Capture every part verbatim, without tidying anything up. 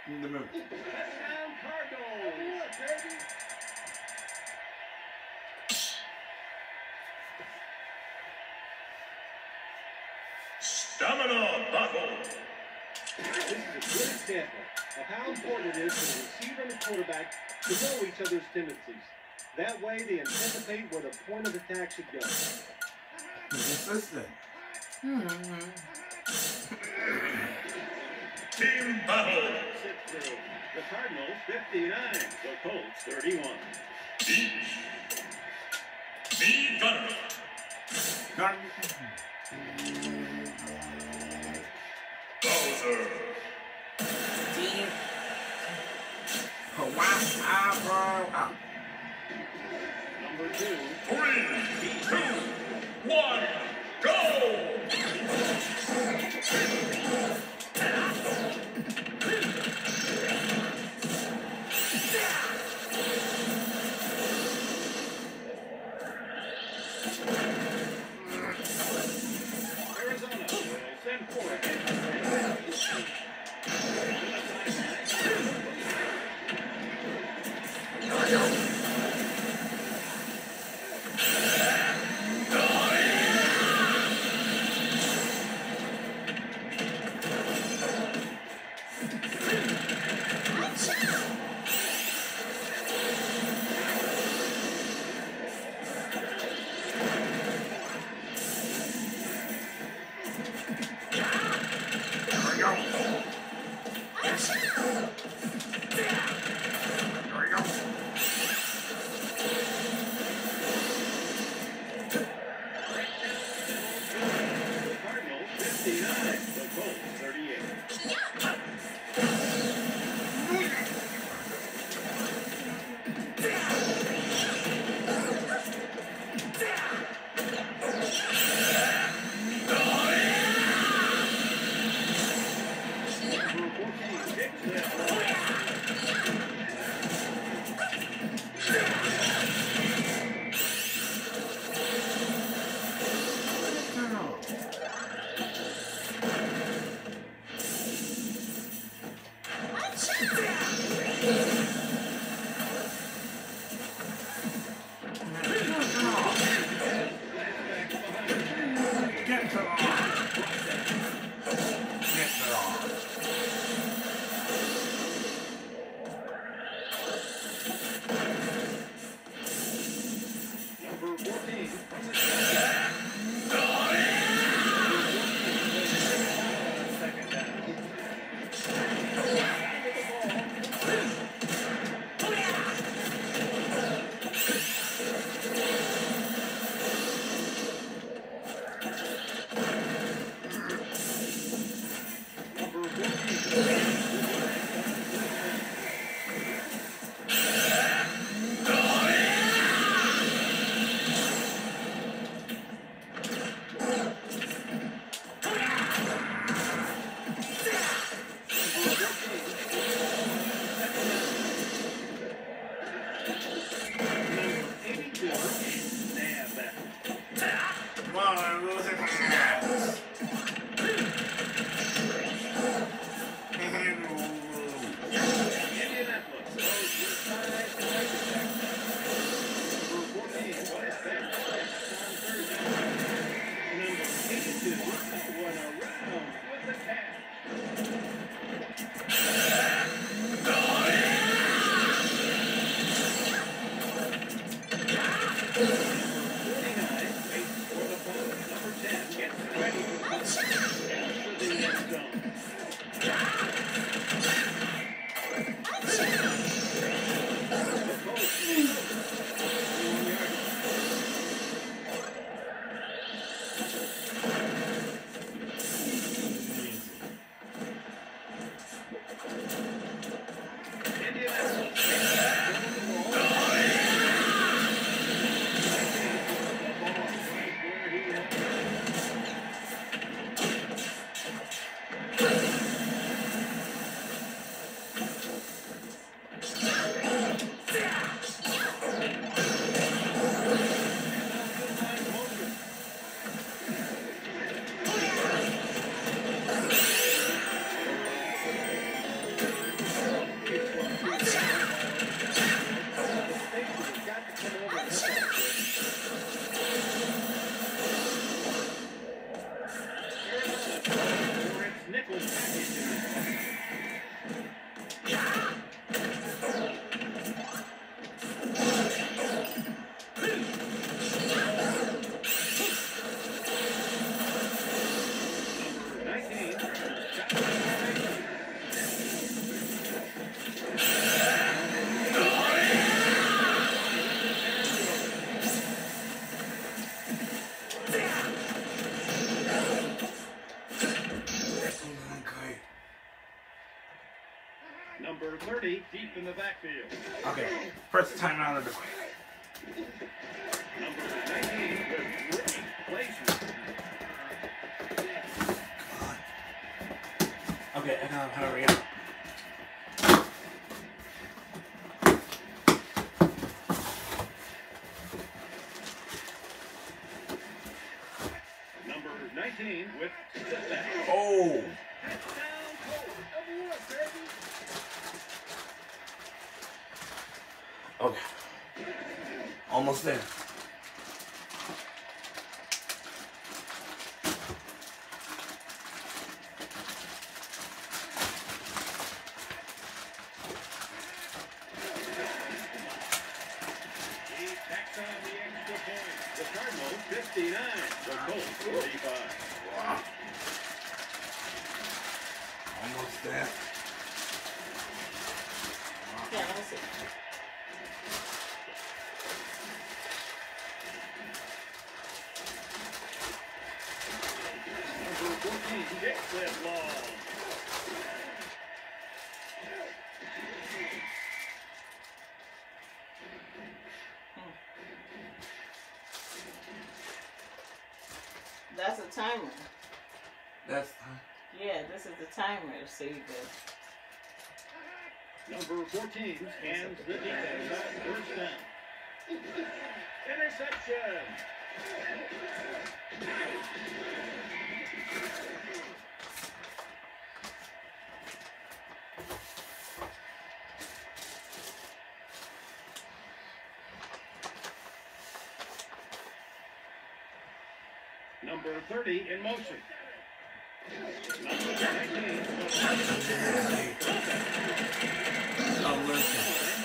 In the mood. Touchdown Cardinals. Baby. Stamina battle. This is a good example of how important it is for the receiver and the quarterback to know each other's tendencies. That way they anticipate where the point of attack should go. Consistent. Mm-hmm. Team battle. Six zero. The Cardinals fifty-nine. The Colts thirty-one. Each. The gunner. Gun. Bowser. Team. Hawaii, ah, bro. Ah. Number two. Three, two, one, go! Arizona will send forward. Cardinals fifty-nine. The Colts thirty-eight. Number fourteen. Kicks it. Get to on. Get to on. Number fourteen. Second down. Number thirty, deep in the backfield. Okay, first time out of the way. Number nineteen, with great placement. Okay, I gotta hurry up. Number nineteen, with setback. Oh! Touchdown, Colts. Number one, baby. Okay. Almost there. He tacks on the extra point. The Cardinals, fifty-nine. The Colts, forty-five. Wow. Almost there. Yeah, let's see. Number fourteen, Dick Cliff Long. That's a timer. That's Yeah, this is the timer, so you good. Number fourteen hands the defense on first down. Interception. Number thirty in motion. Number nineteen. Oh, listen.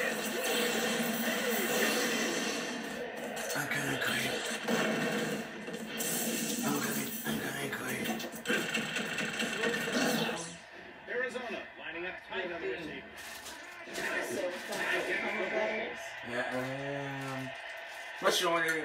I'm gonna quit. I'm gonna, I'm gonna quit. Arizona lining up tight on the receiver. So it's gonna be how many letters? Yeah, um... What's your name?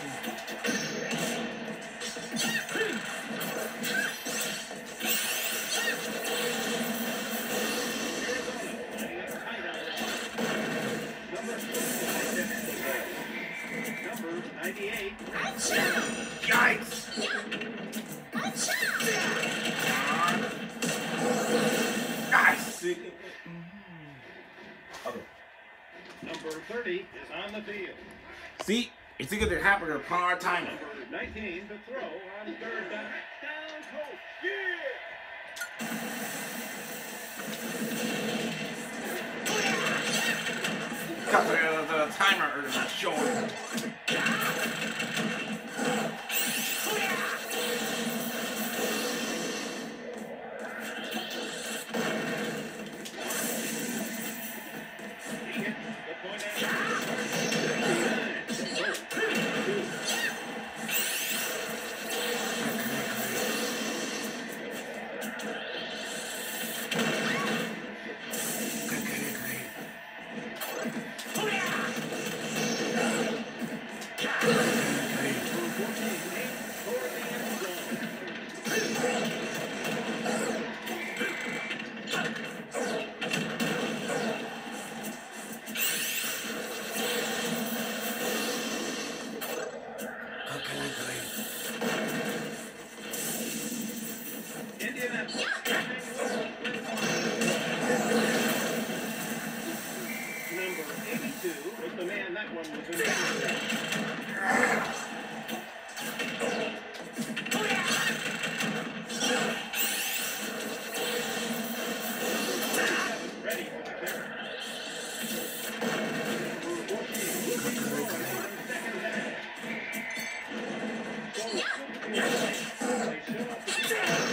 Number ninety-eight. Yikes! Nice! Okay. Number thirty is on the field. See? It's either to happen or power timing. Number nineteen to throw on third down. Down, Coach. Yeah! Cut the, the timer or not showing. He hits the point after. Number eighty-two was the man that one was in. Ready for the carry. Number fourteen, second down. They show up the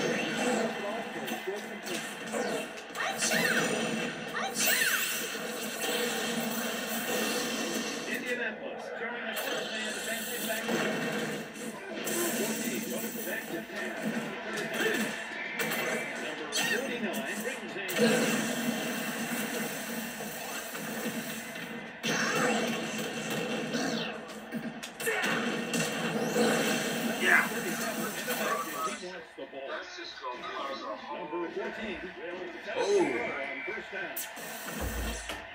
Indianapolis showing the first man defensive back. fourteen goes back to pass. Number forty-nine brings in. Yeah. He wants the ball. That's just called cars are home. Number fourteen will set Oh. the score on first down.